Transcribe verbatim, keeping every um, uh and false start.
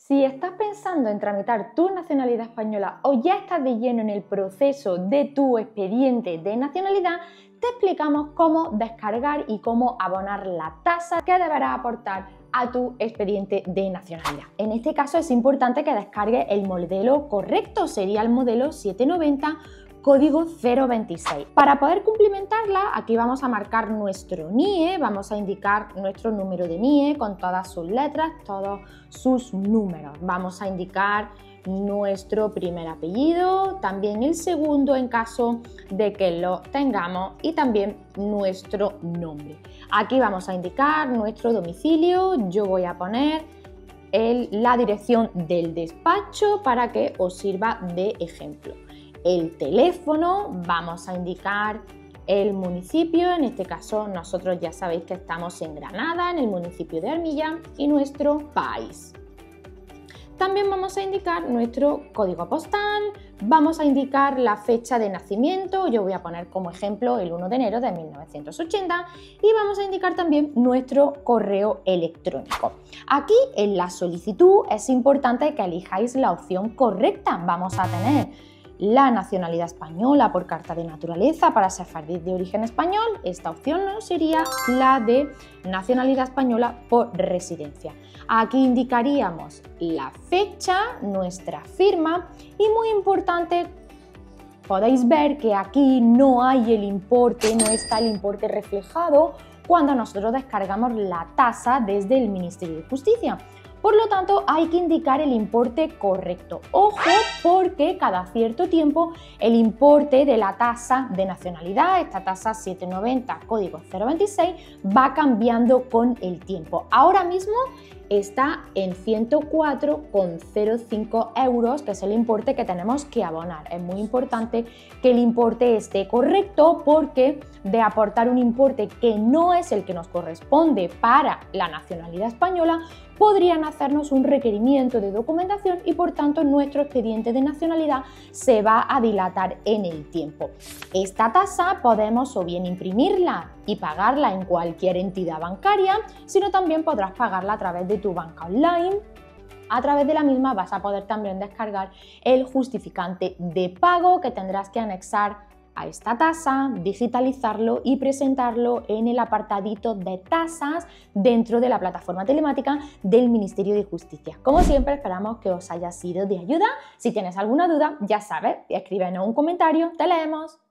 Si estás pensando en tramitar tu nacionalidad española o ya estás de lleno en el proceso de tu expediente de nacionalidad, te explicamos cómo descargar y cómo abonar la tasa que deberás aportar a tu expediente de nacionalidad. En este caso es importante que descargues el modelo correcto, sería el modelo setecientos noventa código cero veintiséis. Para poder cumplimentarla, aquí vamos a marcar nuestro N I E, vamos a indicar nuestro número de N I E con todas sus letras, todos sus números. Vamos a indicar nuestro primer apellido, también el segundo en caso de que lo tengamos y también nuestro nombre. Aquí vamos a indicar nuestro domicilio, yo voy a poner el, la dirección del despacho para que os sirva de ejemplo. El teléfono, vamos a indicar el municipio, en este caso nosotros ya sabéis que estamos en Granada, en el municipio de Armilla, y nuestro país. También vamos a indicar nuestro código postal, vamos a indicar la fecha de nacimiento, yo voy a poner como ejemplo el uno de enero de mil novecientos ochenta, y vamos a indicar también nuestro correo electrónico. Aquí en la solicitud es importante que elijáis la opción correcta. Vamos a tener la nacionalidad española por carta de naturaleza para sefardí de origen español. Esta opción no sería la de nacionalidad española por residencia. Aquí indicaríamos la fecha, nuestra firma y, muy importante, podéis ver que aquí no hay el importe, no está el importe reflejado cuando nosotros descargamos la tasa desde el Ministerio de Justicia. Por lo tanto, hay que indicar el importe correcto. Ojo, porque cada cierto tiempo el importe de la tasa de nacionalidad, esta tasa setecientos noventa código cero veintiséis, va cambiando con el tiempo. Ahora mismo está en ciento cuatro coma cero cinco euros, que es el importe que tenemos que abonar. Es muy importante que el importe esté correcto, porque de aportar un importe que no es el que nos corresponde para la nacionalidad española, podrían hacernos un requerimiento de documentación y por tanto nuestro expediente de nacionalidad se va a dilatar en el tiempo. Esta tasa podemos o bien imprimirla y pagarla en cualquier entidad bancaria, sino también podrás pagarla a través de tu banca online. A través de la misma vas a poder también descargar el justificante de pago que tendrás que anexar a esta tasa, digitalizarlo y presentarlo en el apartadito de tasas dentro de la plataforma telemática del Ministerio de Justicia. Como siempre, esperamos que os haya sido de ayuda. Si tienes alguna duda, ya sabes, escríbenos un comentario, te leemos.